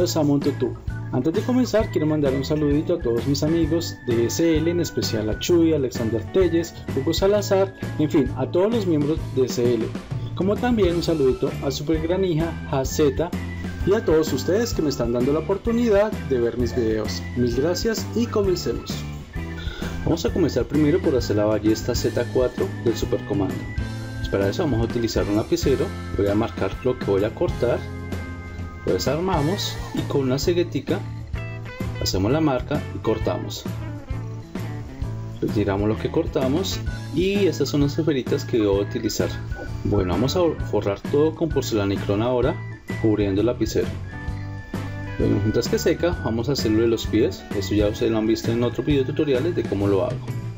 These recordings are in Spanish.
bienvenidos a MontoTube. Antes de comenzar quiero mandar un saludito a todos mis amigos de SL, en especial a Chuy, Alexander Telles, Hugo Salazar, en fin, a todos los miembros de SL, como también un saludito a Supergranija, Jazeta y a todos ustedes que me están dando la oportunidad de ver mis videos. Mil gracias y comencemos. Vamos a comenzar primero por hacer la ballesta Z4 del Supercomando. Para eso vamos a utilizar un lapicero, voy a marcar lo que voy a cortar, lo desarmamos y con una ceguetica hacemos la marca y cortamos. Retiramos lo que cortamos y estas son las esferitas que voy a utilizar. Bueno, vamos a forrar todo con porcelanicrón ahora, cubriendo el lapicero. Bueno, mientras que seca vamos a hacerlo de los pies, eso ya ustedes lo han visto en otros video tutoriales de cómo lo hago.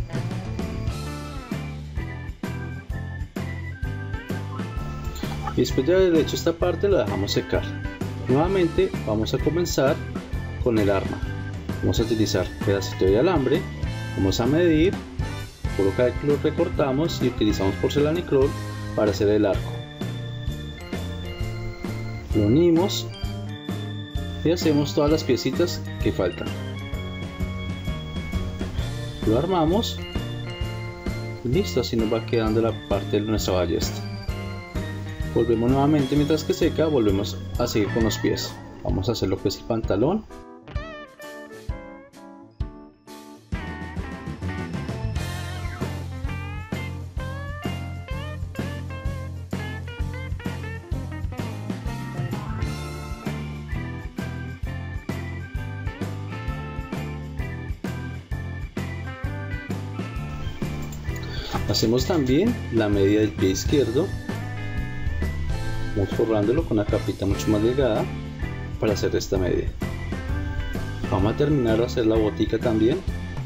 Y después de haber hecho esta parte la dejamos secar. Nuevamente vamos a comenzar con el arma. Vamos a utilizar pedacito de alambre, vamos a medir, por cada vez que lo recortamos y utilizamos porcelanicrón para hacer el arco. Lo unimos y hacemos todas las piecitas que faltan. Lo armamos y listo, así nos va quedando la parte de nuestra ballesta. Volvemos nuevamente mientras que seca, volvemos a seguir con los pies. Vamos a hacer lo que es el pantalón. Hacemos también la media del pie izquierdo. Vamos forrándolo con una capita mucho más delgada para hacer esta media. Vamos a terminar de hacer la botica también.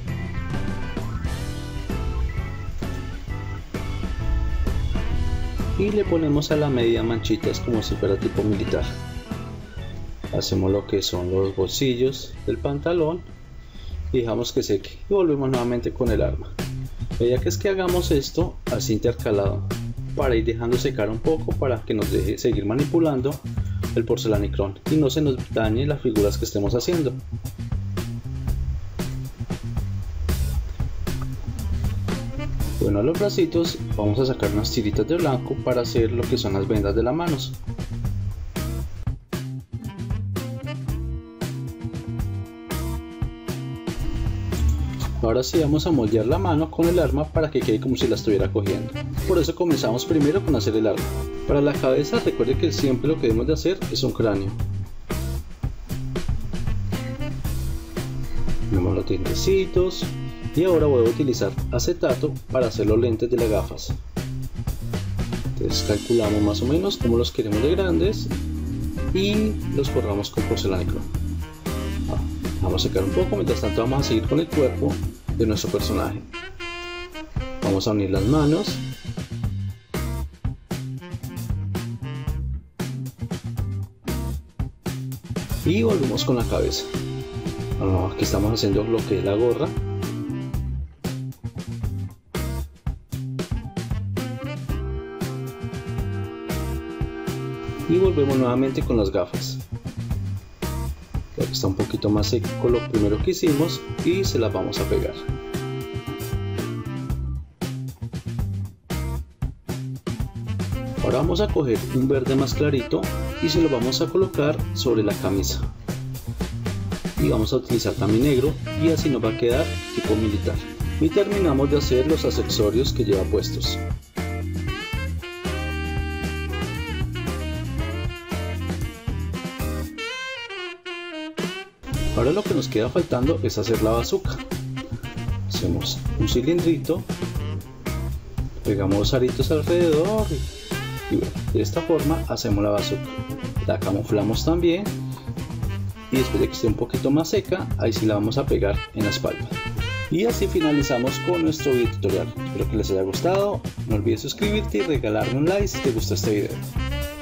Y le ponemos a la media manchitas como si fuera tipo militar. Hacemos lo que son los bolsillos del pantalón y dejamos que seque. Y volvemos nuevamente con el arma. Ya que es que hagamos esto así intercalado, para ir dejando secar un poco para que nos deje seguir manipulando el porcelanicrón y no se nos dañe las figuras que estemos haciendo. Bueno, a los bracitos vamos a sacar unas tiritas de blanco para hacer lo que son las vendas de las manos. Ahora sí vamos a moldear la mano con el arma para que quede como si la estuviera cogiendo. Por eso comenzamos primero con hacer el arma. Para la cabeza recuerde que siempre lo que debemos de hacer es un cráneo. Ponemos los dientecitos y ahora voy a utilizar acetato para hacer los lentes de las gafas. Entonces calculamos más o menos cómo los queremos de grandes y los forramos con porcelanicrón. Vamos a secar un poco, mientras tanto vamos a seguir con el cuerpo de nuestro personaje. Vamos a unir las manos. Y volvemos con la cabeza. Aquí estamos haciendo lo que es la gorra. Y volvemos nuevamente con las gafas. Está un poquito más seco lo primero que hicimos y se las vamos a pegar. Ahora vamos a coger un verde más clarito y se lo vamos a colocar sobre la camisa. Y vamos a utilizar también negro y así nos va a quedar tipo militar. Y terminamos de hacer los accesorios que lleva puestos. Ahora lo que nos queda faltando es hacer la bazuca. Hacemos un cilindrito, pegamos aritos alrededor y bueno, de esta forma hacemos la bazuca. La camuflamos también y después de que esté un poquito más seca, ahí sí la vamos a pegar en la espalda. Y así finalizamos con nuestro video tutorial. Espero que les haya gustado, no olvides suscribirte y regalarme un like si te gustó este video.